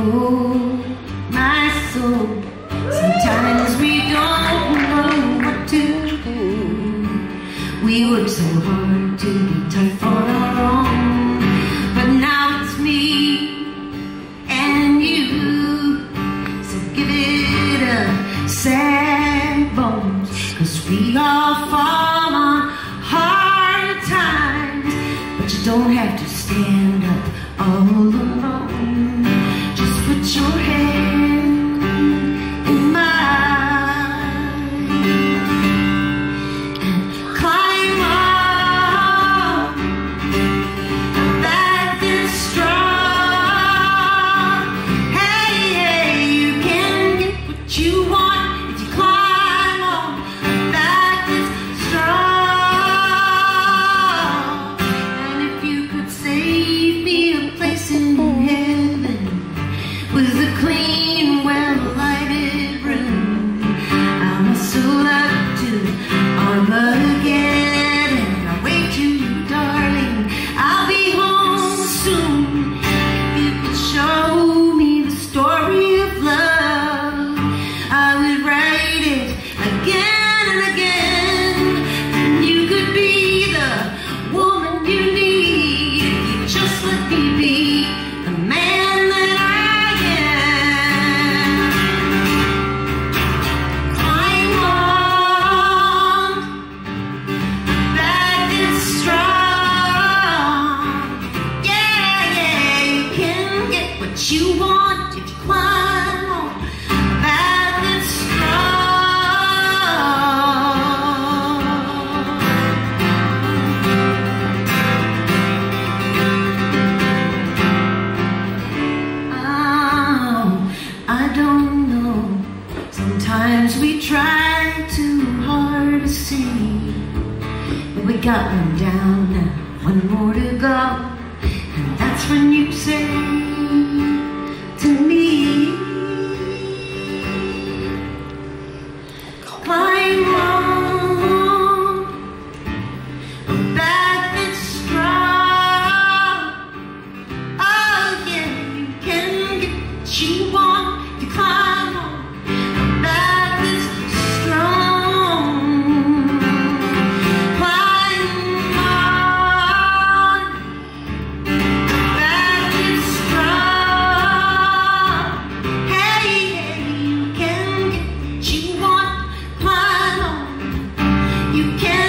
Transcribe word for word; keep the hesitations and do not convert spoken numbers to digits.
Oh, my soul, sometimes we don't know what to do. We work so hard to be tough for our own, but now it's me and you. So give it a sad bones, 'cause we all fall on hard times. But you don't have to stand up all alone. Just put your hand in mine and climb up. Back is strong. Hey, hey, you can get what you want if you climb on. Back is strong. And if you could save me a place in heaven with a clean, well-lighted room, I'm so up to Armageddon. I'll wait to you, darling. I'll be home soon. If you could show me the story of love, I would write it again and again. And you could be the woman you need if you just let me be the man that I am. Climb on, back is strong. Yeah, yeah, you can get what you want if you climb on. Back is Oh, I don't know. Sometimes we try too hard to see, but we got one down now, one more to go. And that's when you say to me, climb on, back is strong. Oh yeah, you can get what you want if you climb on. Back is strong. Climb on. Back is strong. Hey, hey, you can get what you want. Climb on. You can